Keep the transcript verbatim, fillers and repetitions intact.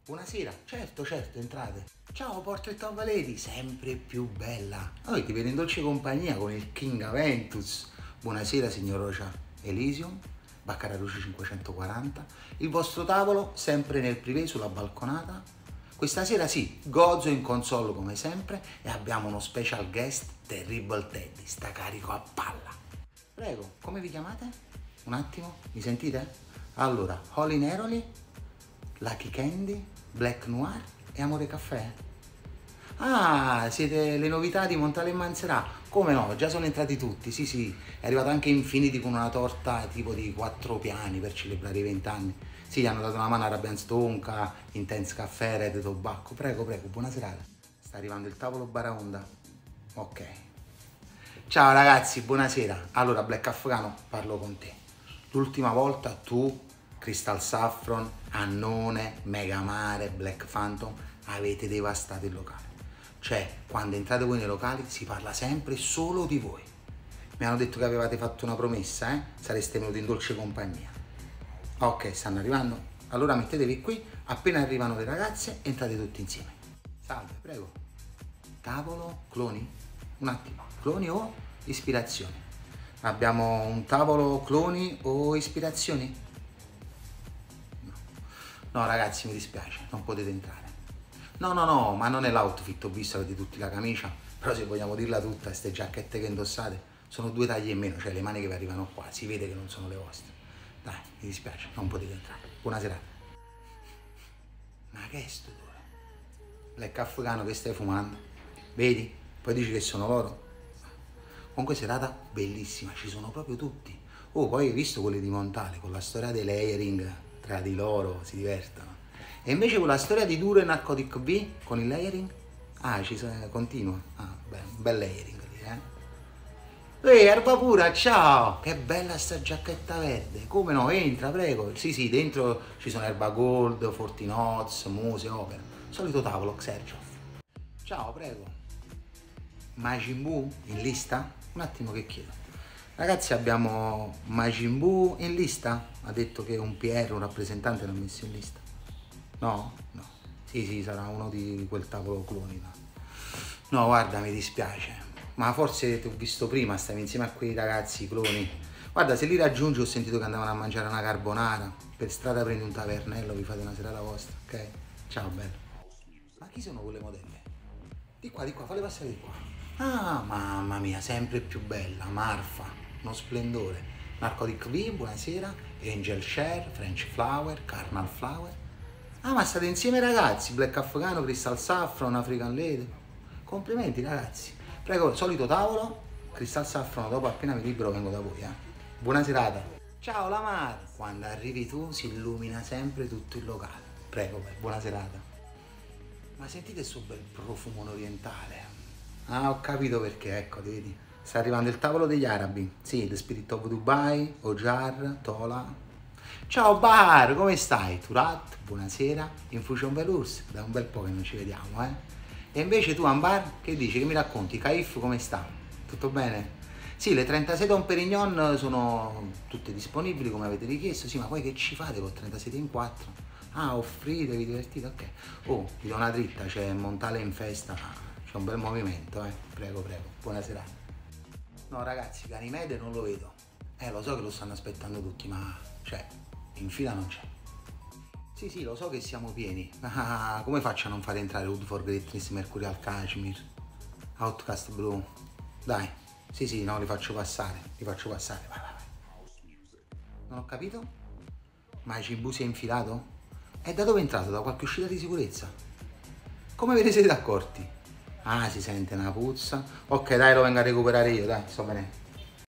Buonasera, certo, certo, entrate. Ciao, Portrait of a Lady, sempre più bella. Noi ti vedo in dolce compagnia con il King Aventus. Buonasera, signor Rocia Elysium, Baccararucci cinquecentoquaranta. Il vostro tavolo, sempre nel privé sulla balconata. Questa sera sì, Gozo in console come sempre e abbiamo uno special guest, Terrible Teddy, sta carico a palla. Prego, come vi chiamate? Un attimo, mi sentite? Allora, Holy Neroli, Lucky Candy, Black Noir e Amore Caffè? Ah, siete le novità di Montale e Manzerà? Come no, già sono entrati tutti, sì sì, è arrivato anche Infinity con una torta tipo di quattro piani per celebrare i vent'anni. Sì, gli hanno dato una mano a Rabian Stonka, Intense Caffè, Red Tobacco. Prego, prego, buona serata. Sta arrivando il tavolo Baraonda. Ok. Ciao ragazzi, buonasera. Allora, Black Afghano, parlo con te. L'ultima volta tu, Crystal Saffron, Annone, Megamare, Black Phantom avete devastato il locale. Cioè, quando entrate voi nei locali si parla sempre solo di voi. Mi hanno detto che avevate fatto una promessa, eh? Sareste venuti in dolce compagnia. Ok, stanno arrivando. Allora mettetevi qui, appena arrivano le ragazze entrate tutti insieme. Salve, prego. Tavolo, cloni? Un attimo, cloni o ispirazioni? Abbiamo un tavolo cloni o ispirazioni? No. No ragazzi, mi dispiace, non potete entrare. No, no, no, ma non è l'outfit, ho visto avete tutti la camicia, però se vogliamo dirla tutta, queste giacchette che indossate sono due taglie in meno, cioè le maniche vi arrivano qua, si vede che non sono le vostre. Dai, mi dispiace, non potete entrare. Buona serata. Ma che è sto odore? Black Afghano che stai fumando? Vedi? Poi dici che sono loro? Comunque serata bellissima, ci sono proprio tutti. Oh, poi hai visto quelle di Montale, con la storia dei layering tra di loro, si divertono. E invece con la storia di Duro e Narcotic B, con il layering? Ah, ci sono, continua. Ah, beh, un bel layering lì, eh. Ehi, erba pura, ciao! Che bella sta giacchetta verde. Come no, entra, prego. Sì, sì, dentro ci sono Erba Gold, Fortinoz, Muse, Opera. Solito tavolo, Xerjoff. Ciao, prego. Majin Buu in lista? Un attimo che chiedo. Ragazzi, abbiamo Majin Buu in lista? Ha detto che un P R, un rappresentante l'ha messo in lista. No? No. Sì, sì, sarà uno di quel tavolo cloni. No, no guarda, mi dispiace. Ma forse ti ho visto prima, stavi insieme a quei ragazzi cloni. Guarda, se li raggiungi ho sentito che andavano a mangiare una carbonara. Per strada prendi un tavernello, vi fate una serata vostra, ok? Ciao, bello. Ma chi sono quelle modelle? Di qua, di qua, falle passare di qua. Ah, mamma mia, sempre più bella, Marfa, uno splendore. Narcotic V, buonasera, Angel Share, French Flower, Carnal Flower. Ah, ma state insieme ragazzi, Black Afghano, Crystal Saffron, African Lady. Complimenti ragazzi. Prego, solito tavolo, Crystal Saffron, dopo appena mi libero vengo da voi, eh. Buona serata. Ciao Lamar, quando arrivi tu si illumina sempre tutto il locale. Prego, buona serata. Ma sentite questo bel profumo orientale. Ah, ho capito perché, ecco, vedi. Sta arrivando il tavolo degli arabi. Sì, The Spirit of Dubai, Ojar, Tola. Ciao Bahar, come stai? Turat, buonasera. Infusion Velours, da un bel po' che non ci vediamo, eh. E invece tu, Ambar, che dici? Che mi racconti? Caif, come sta? Tutto bene? Sì, le trentasei Dom Perignon sono tutte disponibili, come avete richiesto. Sì, ma poi che ci fate con trentasei in quattro? Ah, offrite, vi divertite? Ok. Oh, vi do una dritta, c'è Montale in festa. C'è un bel movimento, eh. Prego, prego. Buonasera. No, ragazzi, Ganimede non lo vedo. Eh, lo so che lo stanno aspettando tutti, ma... cioè, in fila non c'è. Sì, sì, lo so che siamo pieni. Ah, come faccio a non fare entrare Wood for Greatness, Mercurial Kashmir, Outcast Blue? Dai. Sì, sì, no, li faccio passare. Li faccio passare. Vai, vai, vai. Non ho capito? Ma Cibu si è infilato? E da dove è entrato? Da qualche uscita di sicurezza? Come ve ne siete accorti? Ah, si sente una puzza. Ok, dai, lo vengo a recuperare io, dai, sto bene.